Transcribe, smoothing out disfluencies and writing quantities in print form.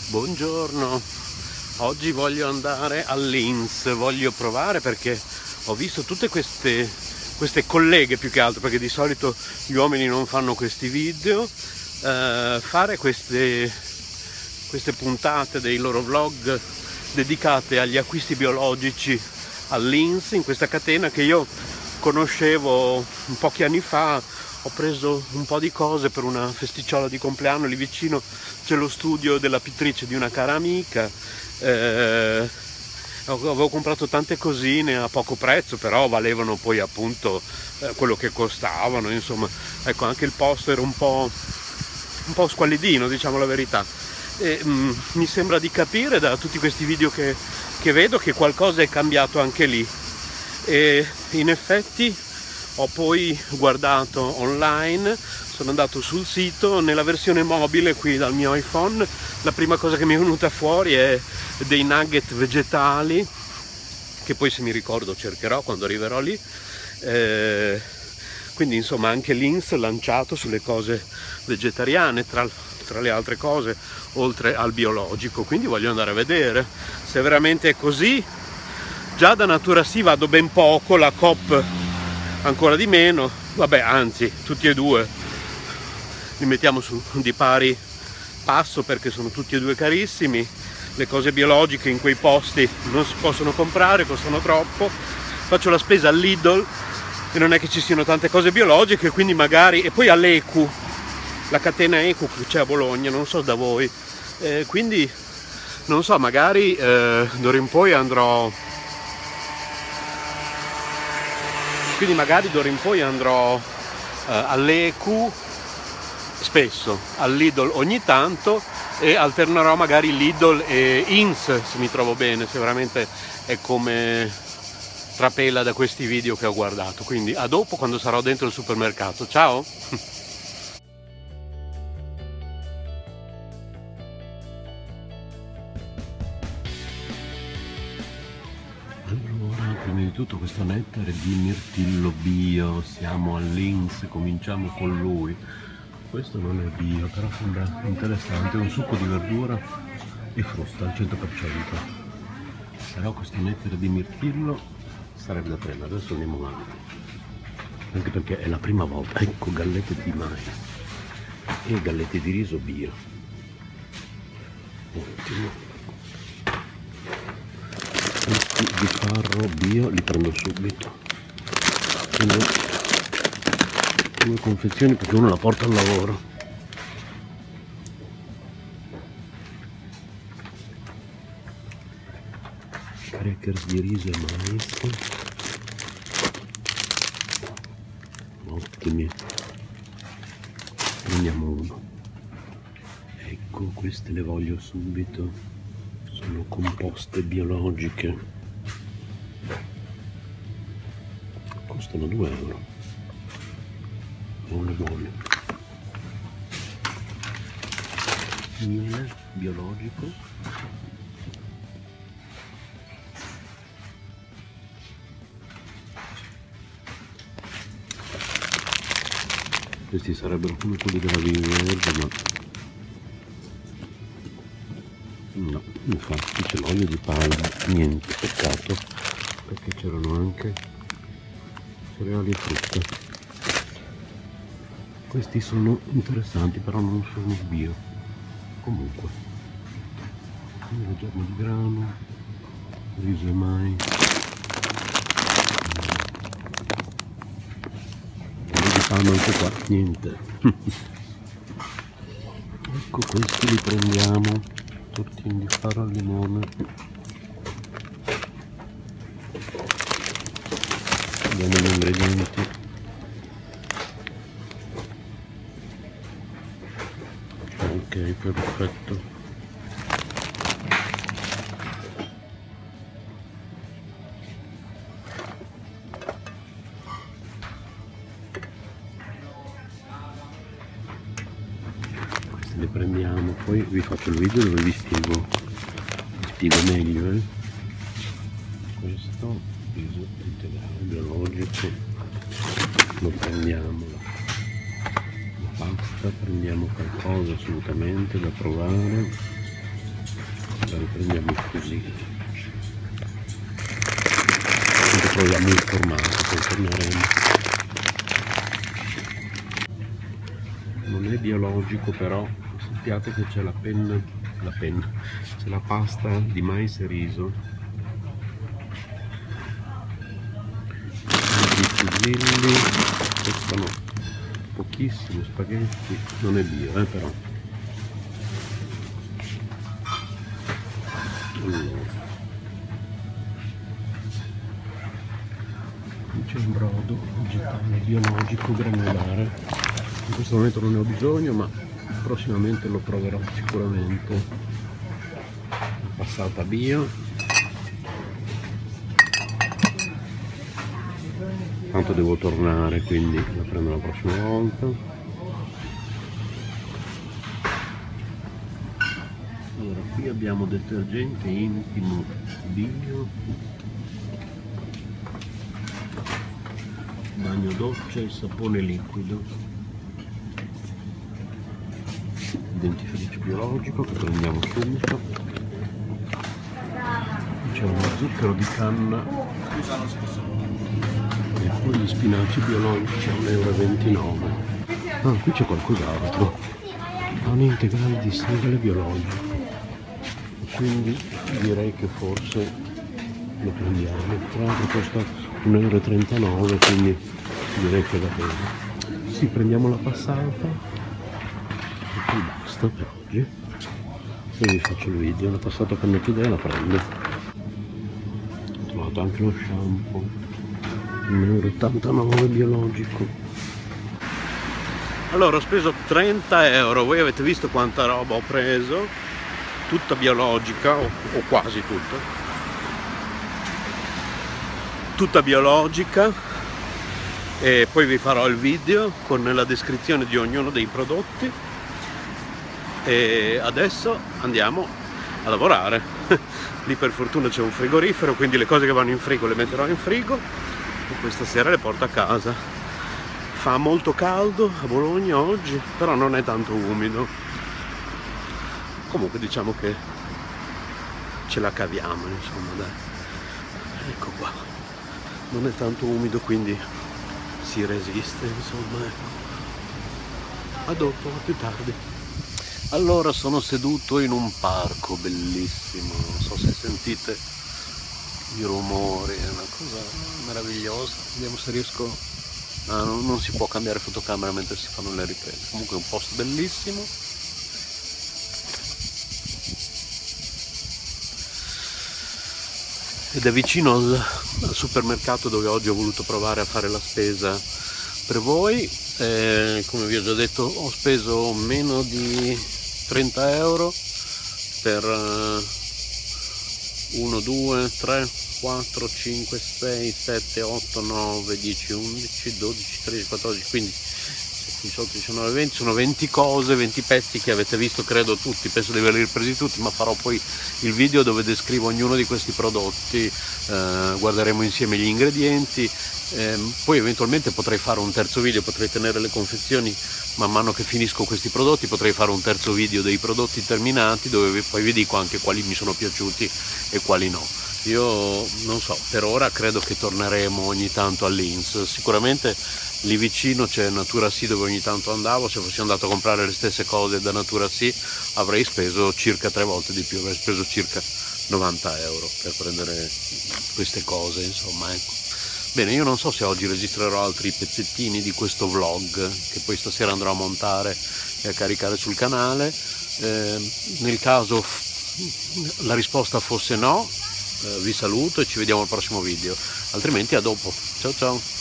Buongiorno, oggi voglio andare all'Inns, voglio provare perché ho visto tutte queste colleghe, più che altro, perché di solito gli uomini non fanno questi video, fare queste puntate dei loro vlog dedicate agli acquisti biologici all'Inns, in questa catena che io conoscevo pochi anni fa. Ho preso un po' di cose per una festicciola di compleanno, lì vicino c'è lo studio della pittrice di una cara amica, avevo comprato tante cosine a poco prezzo, però valevano poi appunto quello che costavano, insomma, ecco, anche il posto era un po' squallidino, diciamo la verità. E, mi sembra di capire da tutti questi video che vedo che qualcosa è cambiato anche lì, e in effetti ho poi guardato online, sono andato sul sito, nella versione mobile qui dal mio iPhone, la prima cosa che mi è venuta fuori è dei nugget vegetali, che poi se mi ricordo cercherò quando arriverò lì, quindi insomma anche l'Inns lanciato sulle cose vegetariane, tra le altre cose, oltre al biologico, quindi voglio andare a vedere se veramente è così. Già da Natura Sì vado ben poco, la Coop ancora di meno, vabbè, anzi tutti e due li mettiamo su di pari passo perché sono tutti e due carissimi. Le cose biologiche in quei posti non si possono comprare, costano troppo. Faccio la spesa al Lidl e non è che ci siano tante cose biologiche, quindi magari, e poi all'Ecu, la catena Ecu che c'è a Bologna, non so da voi, quindi non so, magari d'ora in poi andrò all'Ecu spesso, al Lidl ogni tanto, e alternerò magari Lidl e Inns se mi trovo bene, se veramente è come trapela da questi video che ho guardato. Quindi a dopo quando sarò dentro il supermercato. Ciao! Allora, prima di tutto questo nettare di mirtillo bio, siamo all'Inns, cominciamo con lui. Questo non è bio, però sembra interessante, è un succo di verdura e frutta al 100%. Però questo nettare di mirtillo sarebbe da prendere, adesso andiamo avanti. Anche perché è la prima volta, ecco, gallette di mais e gallette di riso bio. Ottimo. Questi di farro bio li prendo subito. Prendo 2 confezioni perché uno la porta al lavoro. Crackers di riso e mais. Ottimi. Prendiamo uno. Ecco, queste le voglio subito. Sono composte biologiche, costano 2 euro, buone. Miele biologico, questi sarebbero come quelli della Viverge, ma no, infatti c'è l'olio di palma, niente, peccato, perché c'erano anche cereali e frutta. Questi sono interessanti, però non sono bio. Comunque, il giorno di grano, riso e mais, olio di palma anche qua, niente. Ecco, questi li prendiamo. Tortini di farro al limone. Vediamo gli ingredienti. Ok, perfetto. Le prendiamo, poi vi faccio il video dove vi spiego meglio. Questo riso integrale biologico lo prendiamo, la pasta prendiamo qualcosa assolutamente da provare, La riprendiamo così. Quindi proviamo il formato, poi torneremo. Non è biologico, però sappiate che c'è la penna, c'è la pasta di mais e riso, i fusilli, costano pochissimo, spaghetti, non è bio però. Allora, c'è un brodo vegetale biologico granulare, in questo momento non ne ho bisogno, ma prossimamente lo proverò sicuramente. Passata bio, tanto devo tornare, quindi la prendo la prossima volta. Allora, qui abbiamo detergente intimo bio, bagno doccia e sapone liquido, dentifricio biologico che prendiamo subito. C'è uno zucchero di canna e poi gli spinaci biologici a 1,29 €. Ah, qui c'è qualcos'altro. Un integrale di segale biologico, quindi direi che forse lo prendiamo. Tra l'altro costa 1,39 €, quindi direi che va bene. Sì, prendiamo la passata e poi basta per oggi. Poi vi faccio il video. La passata per mettere la prendo. Ho trovato anche lo shampoo, 1,89 € biologico. Allora, ho speso 30 €. Voi avete visto quanta roba ho preso, tutta biologica o quasi tutta biologica, e poi vi farò il video con la descrizione di ognuno dei prodotti. E adesso andiamo a lavorare. Lì per fortuna c'è un frigorifero, quindi le cose che vanno in frigo le metterò in frigo e questa sera le porto a casa. Fa molto caldo a Bologna oggi, però non è tanto umido. Comunque diciamo che ce la caviamo, insomma, dai. Ecco qua, non è tanto umido, quindi si resiste, insomma, ecco. A dopo, a più tardi. Allora, sono seduto in un parco bellissimo, non so se sentite i rumori, è una cosa meravigliosa. Vediamo se riesco. Ah, non si può cambiare fotocamera mentre si fanno le riprese. Comunque è un posto bellissimo. Ed è vicino al supermercato dove oggi ho voluto provare a fare la spesa per voi. Come vi ho già detto, ho speso meno di 30 € per 1, 2, 3, 4, 5, 6, 7, 8, 9, 10, 11, 12, 13, 14, 15, 18, 19, 20, sono 20 cose, 20 pezzi che avete visto, credo tutti, penso di averli presi tutti, ma farò poi il video dove descrivo ognuno di questi prodotti, guarderemo insieme gli ingredienti, poi eventualmente potrei fare un terzo video, potrei tenere le confezioni man mano che finisco questi prodotti, potrei fare un terzo video dei prodotti terminati dove poi vi dico anche quali mi sono piaciuti e quali no. Io non so, per ora credo che torneremo ogni tanto all'Ins. Sicuramente lì vicino c'è Natura Sì dove ogni tanto andavo. Se fossi andato a comprare le stesse cose da Natura Sì avrei speso circa 3 volte di più, avrei speso circa 90 € per prendere queste cose, insomma, ecco. Bene, io non so se oggi registrerò altri pezzettini di questo vlog che poi stasera andrò a montare e a caricare sul canale. Nel caso la risposta fosse no, vi saluto e ci vediamo al prossimo video, altrimenti a dopo. Ciao ciao!